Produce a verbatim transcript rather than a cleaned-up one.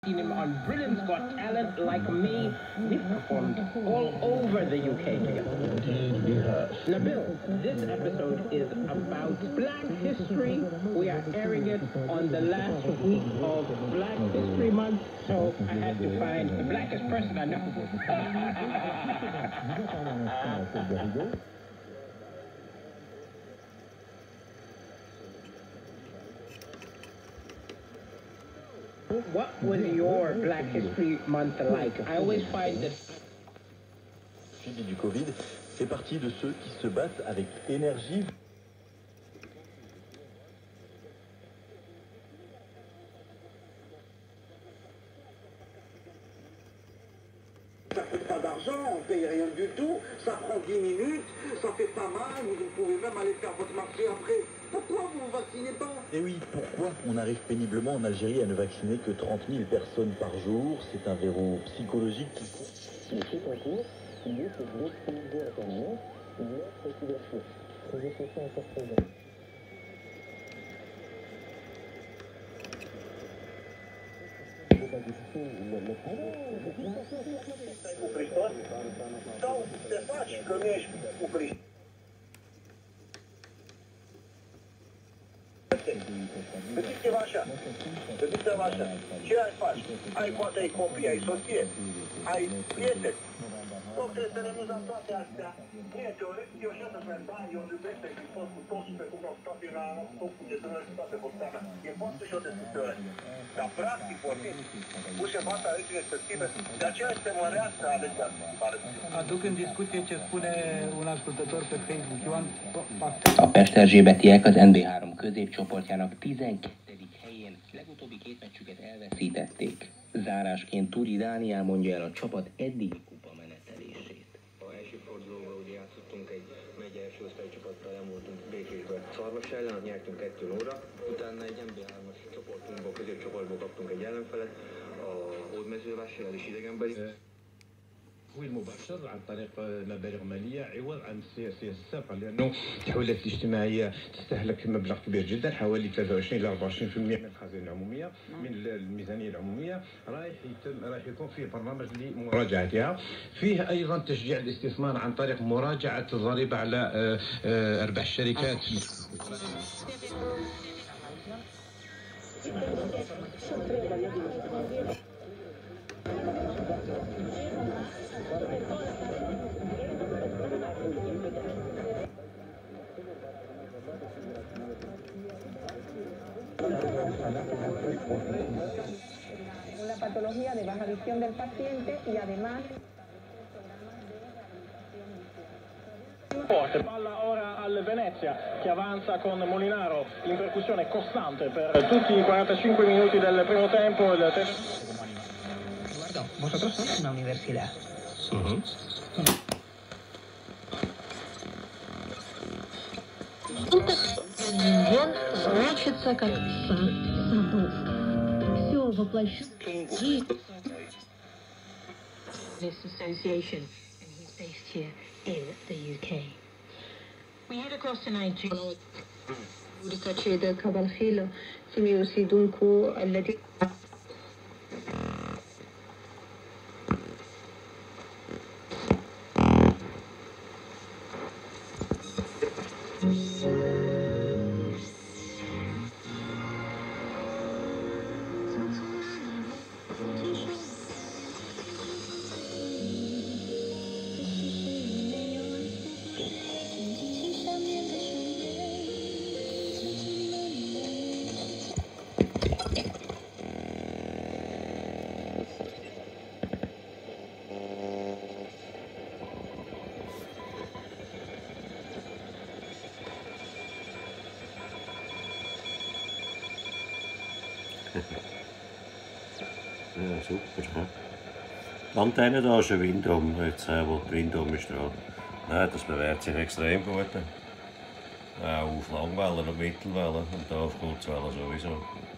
Seen him on Britain's Got Talent like me. We've performed all over the U K together. Now, Bill, this episode is about Black History. We are airing it on the last week of Black History Month, so I had to find the blackest person I know. What was your Black History Month like? I always find that... Le suivi du Covid fait partie de ceux qui se battent avec énergie. Ça ne coûte pas d'argent, on ne paye rien du tout, ça prend dix minutes, ça fait pas mal, vous pouvez même aller faire votre marché après. Pourquoi vous ne vaccinez pas? Et oui, pourquoi on arrive péniblement en Algérie à ne vacciner que trente mille personnes par jour? C'est un verrou psychologique qui court. Le fait en cours, il est pour l'autre à terminer, il y a cette ouverture. Ces effets encore présents. Cu Hristos sau te faci că nu ești cu Hristos. Gândiți-vă așa, gândiți-vă așa, ce ai face? Ai poate ai copii, ai soție, ai prieteni. Nu trebuie să renunțăm toate astea. Nu e teoretic, eu așa să spun, da, eu iubesc pe Hristos cu toți, pe cum au stat eu la tot cu getunul și toate postana. E poate și o de teoretic. Dar practic vorbind, ușe bata aici respective, de aceea este mărească alegerea. Aduc în discuție ce spune un ascultător pe Facebook, Ioan. A Pesterzsébetiek az N B három középcsoportjának tizenkettedik helyén legutóbbi két meccsüket elveszítették. Zárásként Turi Dániel mondja el a csapat eddigi kupa menetelését. A első fordulóban ugye játszottunk egy megye első osztálycsapattal, elmúltunk Békésbe Szarvas ellen, ott nyertünk kettő nullra. Utána egy N B hármas csoportunkból, középcsoportból kaptunk egy ellenfelet, a Hódmezővásárhely is idegenbeli. والمباشر عن طريق مبالغ ماليه عوض عن السياسيه السابقه لانه التحويلات الاجتماعيه تستهلك مبلغ كبير جدا حوالي ثلاثة وعشرين الى أربعة وعشرين بالمئة من الخزينه العموميه من الميزانيه العموميه رايح يتم رايح يكون فيه برنامج لمراجعتها فيه ايضا تشجيع الاستثمار عن طريق مراجعه الضريبه على ارباح الشركات. Una patología de baja visión del paciente y además Forte, palla ora al Venezia che avanza con Molinaro in percussione costante per tutti i quarantacinque minuti del primo tempo. Il te- Guarda, vosotros sois una universidad. Uh-huh. Значится как сад садов. Все воплощено. This association, and he's based here in the U K. We head across to Nigeria. Uricaceda Cabalhilo, Simiosi Dunku, الذي Ja, super. He? Die Antenne da ist ein Windum, jetzt äh, wo die Windum ist dran. Nein, das bewährt sich extrem gut. Auch auf Langwellen und Mittelwellen und da auf Kurzwellen sowieso.